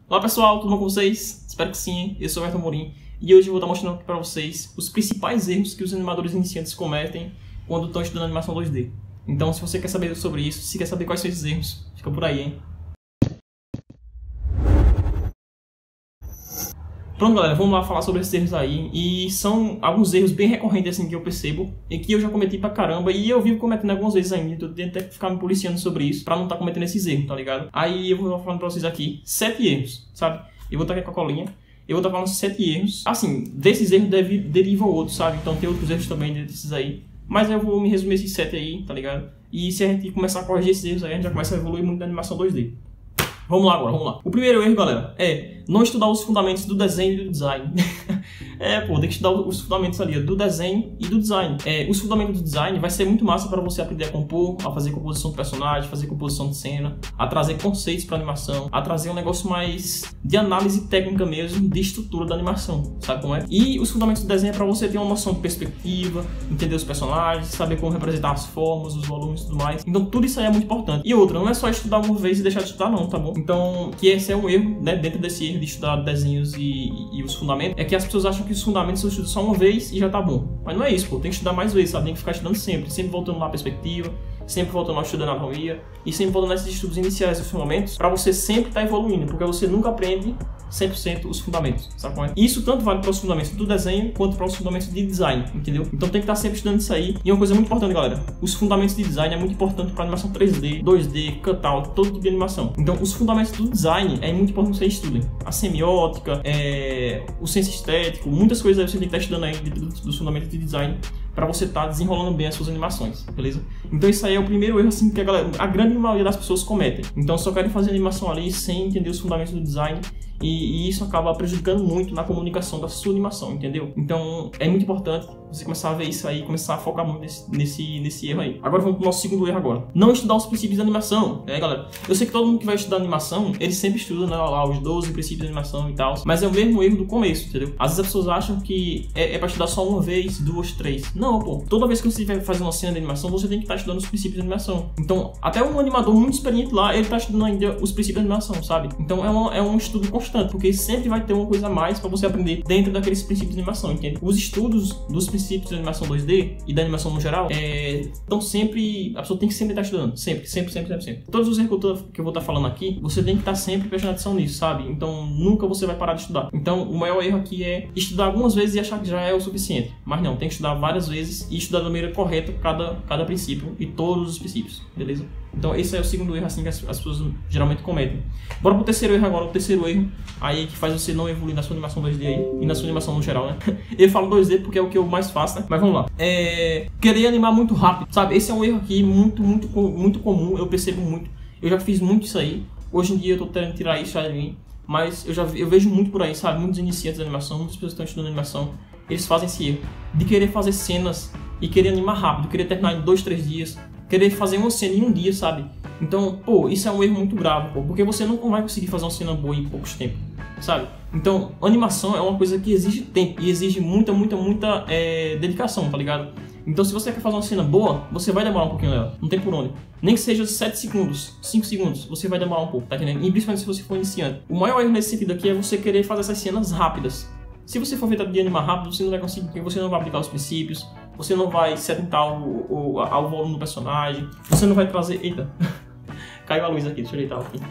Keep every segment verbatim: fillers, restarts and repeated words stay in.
Olá pessoal, tudo bom com vocês? Espero que sim, eu sou o Everton Amorim e hoje eu vou estar mostrando aqui para vocês os principais erros que os animadores iniciantes cometem quando estão estudando animação dois D. Então, se você quer saber sobre isso, se quer saber quais são esses erros, fica por aí, hein? Pronto, galera, vamos lá falar sobre esses erros aí. E são alguns erros bem recorrentes assim que eu percebo e que eu já cometi pra caramba e eu vivo cometendo algumas vezes ainda. Então eu tenho até que ficar me policiando sobre isso pra não estar cometendo esses erros, tá ligado? Aí eu vou falando pra vocês aqui sete erros, sabe? Eu vou estar aqui com a colinha. Eu vou estar falando sete erros. Assim, desses erros deve, derivam outros, sabe? Então tem outros erros também desses aí. Mas eu vou me resumir esses sete aí, tá ligado? E se a gente começar a corrigir esses erros aí, a gente já começa a evoluir muito na animação dois D. Vamos lá agora, vamos lá. O primeiro erro, galera, é não estudar os fundamentos do desenho e do design. é, pô, tem que estudar os fundamentos ali do desenho e do design. É, os fundamentos do design vai ser muito massa para você aprender a compor, a fazer composição de personagem, fazer composição de cena, a trazer conceitos para animação, a trazer um negócio mais de análise técnica mesmo, de estrutura da animação, sabe como é? E os fundamentos do desenho é para você ter uma noção de perspectiva, entender os personagens, saber como representar as formas, os volumes e tudo mais. Então tudo isso aí é muito importante. E outra, não é só estudar uma vez e deixar de estudar não, tá bom? Então, que esse é um erro, né, dentro desse erro de estudar desenhos e, e os fundamentos, é que as pessoas acham que os fundamentos eu estudo só uma vez e já tá bom. Mas não é isso, pô, tem que estudar mais vezes, sabe? Tem que ficar estudando sempre, sempre voltando lá a perspectiva, sempre voltando ao estudo da anatomia e sempre voltando nesses estudos iniciais dos fundamentos para você sempre estar tá evoluindo, porque você nunca aprende cem por cento os fundamentos, sabe como é? Isso tanto vale para os fundamentos do desenho quanto para os fundamentos de design, entendeu? Então tem que estar tá sempre estudando isso aí. E uma coisa muito importante, galera, os fundamentos de design é muito importante para animação três D, dois D, cutout, todo tipo de animação. Então os fundamentos do design é muito importante que vocês estudem. A semiótica, é... o senso estético, muitas coisas aí você tem que estar tá estudando aí dos fundamentos de design para você estar tá desenrolando bem as suas animações, beleza? Então isso aí é o primeiro erro assim que a, galera, a grande maioria das pessoas cometem. Então só querem fazer animação ali sem entender os fundamentos do design e, e isso acaba prejudicando muito na comunicação da sua animação, entendeu? Então é muito importante você começar a ver isso aí, começar a focar muito nesse, nesse, nesse erro aí. Agora vamos pro nosso segundo erro agora. Não estudar os princípios de animação, né, galera? Eu sei que todo mundo que vai estudar animação, ele sempre estuda, né, lá os doze princípios de animação e tal, mas é o mesmo erro do começo, entendeu? Às vezes as pessoas acham que é, é pra estudar só uma vez, duas, três. Não, pô. Toda vez que você vai fazer uma cena de animação, você tem que estar estudando os princípios de animação. Então, até um animador muito experiente lá, ele tá estudando ainda os princípios de animação, sabe? Então é um, é um estudo constante, porque sempre vai ter uma coisa a mais pra você aprender dentro daqueles princípios de animação, entende? Os estudos dos princípios de animação dois D e da animação no geral, é, então sempre, a pessoa tem que sempre estar estudando, sempre, sempre, sempre, sempre, sempre. Todos os erros que eu, tô, que eu vou estar falando aqui, você tem que estar sempre prestando atenção nisso, sabe? Então nunca você vai parar de estudar. Então o maior erro aqui é estudar algumas vezes e achar que já é o suficiente, mas não, tem que estudar várias vezes e estudar da maneira correta cada, cada princípio e todos os princípios, beleza? Então esse é o segundo erro assim que as, as pessoas geralmente cometem. Bora pro terceiro erro agora, o terceiro erro aí que faz você não evoluir na sua animação dois D aí, e na sua animação no geral, né? Eu falo dois D porque é o que eu mais faço, né? Mas vamos lá. É... Querer animar muito rápido, sabe? Esse é um erro aqui muito, muito, muito comum, eu percebo muito. Eu já fiz muito isso aí. Hoje em dia eu tô tentando tirar isso de mim, mas eu já eu vejo muito por aí, sabe? Muitos iniciantes de animação, muitas pessoas que estão estudando animação, eles fazem esse erro de querer fazer cenas e querer animar rápido, querer terminar em dois, três dias, querer fazer uma cena em um dia, sabe? Então, pô, isso é um erro muito grave, pô, porque você não vai conseguir fazer uma cena boa em poucos tempos, sabe? Então, animação é uma coisa que exige tempo e exige muita, muita, muita é, dedicação, tá ligado? Então, se você quer fazer uma cena boa, você vai demorar um pouquinho nela, não tem por onde. Nem que seja sete segundos, cinco segundos, você vai demorar um pouco, tá entendendo? E principalmente se você for iniciante. O maior erro nesse sentido aqui é você querer fazer essas cenas rápidas. Se você for feito de animar rápido, você não vai conseguir, porque você não vai aplicar os princípios, você não vai se atentar ao, ao, ao volume do personagem, você não vai trazer... Eita, caiu a luz aqui, deixa eu ajeitar aqui.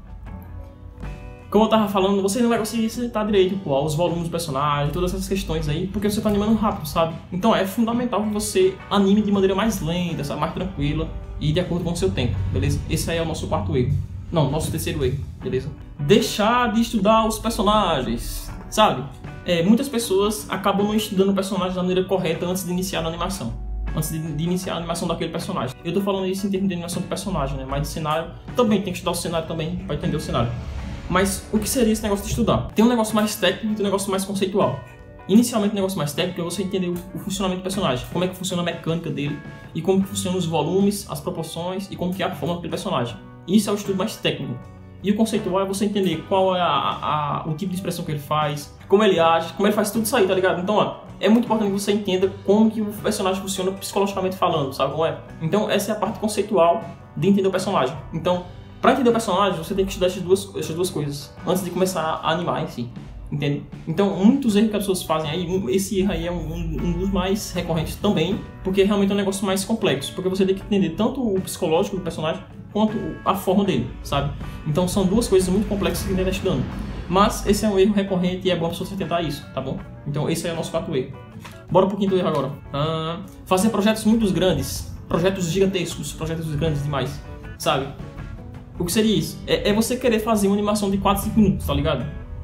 Como eu tava falando, você não vai conseguir se atentar direito, pô, aos volumes do personagem, todas essas questões aí, porque você tá animando rápido, sabe? Então é fundamental que você anime de maneira mais lenta, sabe? Mais tranquila e de acordo com o seu tempo, beleza? Esse aí é o nosso quarto erro. Não, nosso terceiro erro, beleza? Deixar de estudar os personagens, sabe? É, muitas pessoas acabam não estudando o personagem da maneira correta antes de iniciar a animação. Antes de, de iniciar a animação daquele personagem. Eu tô falando isso em termos de animação de personagem, né? Mas de cenário, também tem que estudar o cenário também para entender o cenário. Mas o que seria esse negócio de estudar? Tem um negócio mais técnico e tem um negócio mais conceitual. Inicialmente o negócio mais técnico é você entender o funcionamento do personagem, como é que funciona a mecânica dele e como que funcionam os volumes, as proporções e como que é a forma daquele personagem. Isso é o estudo mais técnico. E o conceitual é você entender qual é a, a, a, o tipo de expressão que ele faz, como ele age, como ele faz tudo isso aí, tá ligado? Então, ó, é muito importante que você entenda como que o personagem funciona psicologicamente falando, sabe como é? Então, essa é a parte conceitual de entender o personagem. Então, Pra entender o personagem, você tem que estudar essas duas, essas duas coisas antes de começar a animar em si, entende? Então, muitos erros que as pessoas fazem aí, esse erro aí é um, um dos mais recorrentes também, porque realmente é um negócio mais complexo, porque você tem que entender tanto o psicológico do personagem quanto a forma dele, sabe? Então, são duas coisas muito complexas que a gente está estudando. Mas esse é um erro recorrente e é bom a pessoa se atentar a isso, tá bom? Então, esse é o nosso quarto erro. Bora um pouquinho do erro agora. Ah, fazer projetos muito grandes, projetos gigantescos, projetos grandes demais, sabe? O que seria isso? É, é você querer fazer uma animação de quatro, cinco minutos, tá ligado?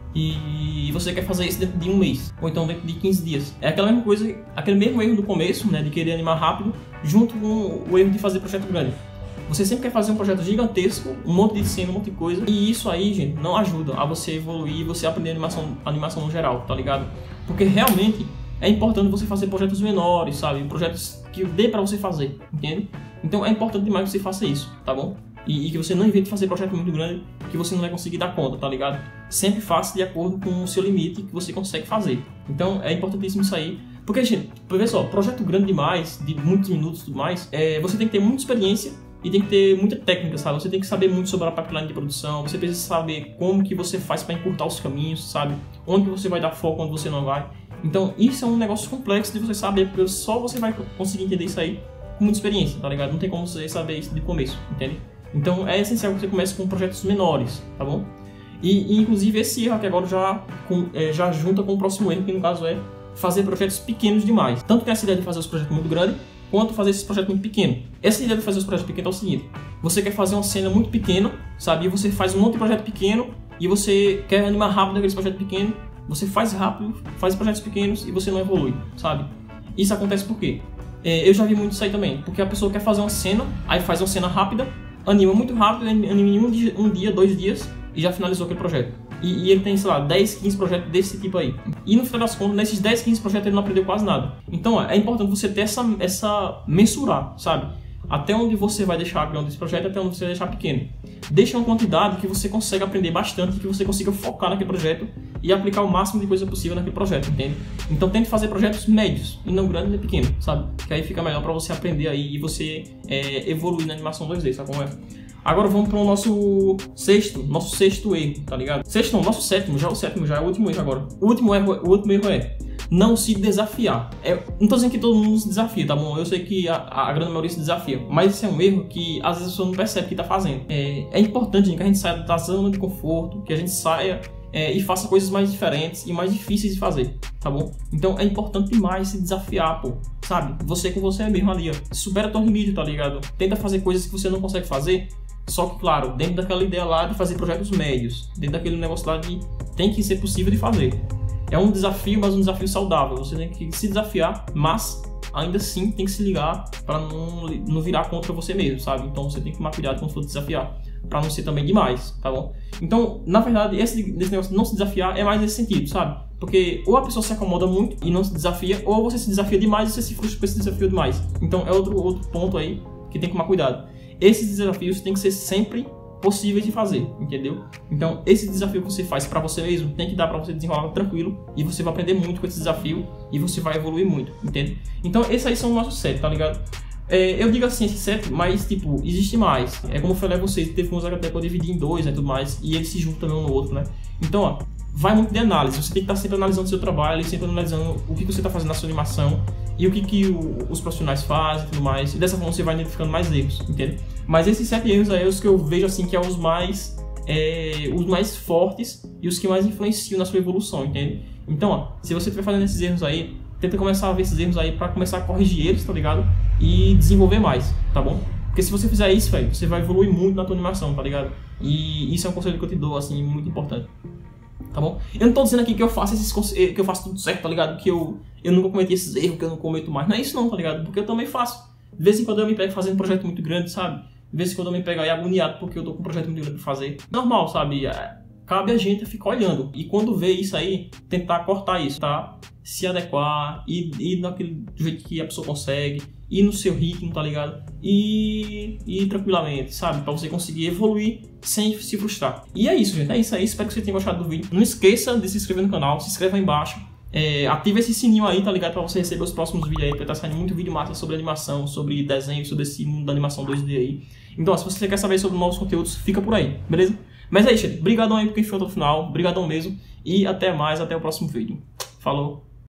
E você quer fazer isso dentro de um mês, ou então dentro de quinze dias. É aquela mesma coisa, aquele mesmo erro do começo, né, de querer animar rápido, junto com o erro de fazer projeto grande. Você sempre quer fazer um projeto gigantesco, um monte de cena, um monte de coisa, e isso aí, gente, não ajuda a você evoluir e você aprender animação, animação no geral, tá ligado? Porque realmente é importante você fazer projetos menores, sabe? Projetos que dê pra você fazer, entende? Então é importante demais que você faça isso, tá bom? E, e que você não invente fazer projeto muito grande que você não vai conseguir dar conta, tá ligado? Sempre faça de acordo com o seu limite que você consegue fazer. Então é importantíssimo isso aí. Porque, gente, vê só, projeto grande demais, de muitos minutos e tudo mais, é, você tem que ter muita experiência e tem que ter muita técnica, sabe? Você tem que saber muito sobre a pipeline de produção, você precisa saber como que você faz para encurtar os caminhos, sabe? Onde você vai dar foco, onde você não vai. Então isso é um negócio complexo de você saber, porque só você vai conseguir entender isso aí com muita experiência, tá ligado? Não tem como você saber isso de começo, entende? Então é essencial que você comece com projetos menores, tá bom? E, e inclusive esse erro aqui agora já, com, é, já junta com o próximo erro, que no caso é fazer projetos pequenos demais. Tanto que essa ideia de fazer os projetos muito grandes, quanto fazer esses projetos muito pequenos. Essa ideia de fazer os projetos pequenos é o seguinte: você quer fazer uma cena muito pequena, sabe? E você faz um monte de projeto pequeno e você quer animar rápido aqueles projetos pequenos, você faz rápido, faz projetos pequenos e você não evolui, sabe? Isso acontece por quê? É, eu já vi muito isso aí também, porque a pessoa quer fazer uma cena, aí faz uma cena rápida, anima muito rápido, anima em um dia, um dia, dois dias e já finalizou aquele projeto. E, e ele tem, sei lá, dez, quinze projetos desse tipo aí. E no final das contas, nesses dez, quinze projetos ele não aprendeu quase nada. Então ó, é importante você ter essa, essa mensurar, sabe? Até onde você vai deixar grande esse projeto e até onde você vai deixar pequeno. Deixa uma quantidade que você consegue aprender bastante, que você consiga focar naquele projeto e aplicar o máximo de coisa possível naquele projeto, entende? Então tente fazer projetos médios e não grandes nem pequenos, sabe? Que aí fica melhor para você aprender aí e você é, evoluir na animação dois D, sabe como é? Agora vamos para o nosso sexto, nosso sexto erro, tá ligado? Sexto não, nosso sétimo, já o sétimo já é o último erro agora. O último erro, o último erro é não se desafiar. É, não tô dizendo que todo mundo se desafia, tá bom? Eu sei que a, a grande maioria se desafia, mas esse é um erro que às vezes a pessoa não percebe que tá fazendo. É, é importante, gente, que a gente saia da zona de conforto, que a gente saia é, e faça coisas mais diferentes e mais difíceis de fazer, tá bom? Então é importante demais se desafiar, pô, sabe? Você com você mesmo ali, ó. Supera teu limite, tá ligado? Tenta fazer coisas que você não consegue fazer. Só que, claro, dentro daquela ideia lá de fazer projetos médios, dentro daquele negócio lá de tem que ser possível de fazer. É um desafio, mas um desafio saudável. Você tem que se desafiar, mas ainda assim tem que se ligar para não, não virar contra você mesmo, sabe? Então você tem que tomar cuidado quando for desafiar, para não ser também demais, tá bom? Então, na verdade, esse, esse negócio de não se desafiar é mais nesse sentido, sabe? Porque ou a pessoa se acomoda muito e não se desafia, ou você se desafia demais e você se frustra com esse desafio demais. Então é outro, outro ponto aí que tem que tomar cuidado. Esses desafios têm que ser sempre possíveis de fazer, entendeu? Então, esse desafio que você faz para você mesmo tem que dar para você desenrolar tranquilo e você vai aprender muito com esse desafio e você vai evoluir muito, entende? Então, esses aí são os nossos sete, tá ligado? É, eu digo assim, esses sete, mas, tipo, existe mais. É como eu falei a vocês, teve uns até que eu dividi em dois, né, tudo mais, e eles se juntam um no outro, né? Então, ó, vai muito de análise. Você tem que estar sempre analisando o seu trabalho, sempre analisando o que você está fazendo na sua animação e o que, que o, os profissionais fazem e tudo mais. E dessa forma você vai identificando mais erros, entende? Mas esses sete erros aí, os que eu vejo assim que é os mais, é, os mais fortes e os que mais influenciam na sua evolução, entende? Então, ó, se você estiver fazendo esses erros aí, tenta começar a ver esses erros aí para começar a corrigir eles, tá ligado? E desenvolver mais, tá bom? Porque se você fizer isso, velho, você vai evoluir muito na tua animação, tá ligado? E isso é um conselho que eu te dou, assim, muito importante. Tá bom? Eu não tô dizendo aqui que eu faço esses que eu faço tudo certo, tá ligado? Que eu, eu nunca cometi esses erros, que eu não cometo mais. Não é isso não, tá ligado? Porque eu também faço. De vez em quando eu me pego fazendo um projeto muito grande, sabe? De vez em quando eu me pego aí agoniado porque eu tô com um projeto muito grande pra fazer. Normal, sabe? Cabe a gente ficar olhando. E quando vê isso aí, tentar cortar isso, tá? Se adequar, e ir daquele jeito que a pessoa consegue, ir no seu ritmo, tá ligado? E ir tranquilamente, sabe? Pra você conseguir evoluir sem se frustrar. E é isso, gente. É isso aí. Espero que você tenha gostado do vídeo. Não esqueça de se inscrever no canal. Se inscreva aí embaixo. É, ativa esse sininho aí, tá ligado? Pra você receber os próximos vídeos aí, porque tá saindo muito vídeo massa sobre animação, sobre desenho, sobre esse mundo da animação dois D aí. Então, se você quer saber sobre novos conteúdos, fica por aí, beleza? Mas é isso, gente. Obrigadão aí por quem ficou até o final. Obrigadão mesmo. E até mais, até o próximo vídeo. Falou!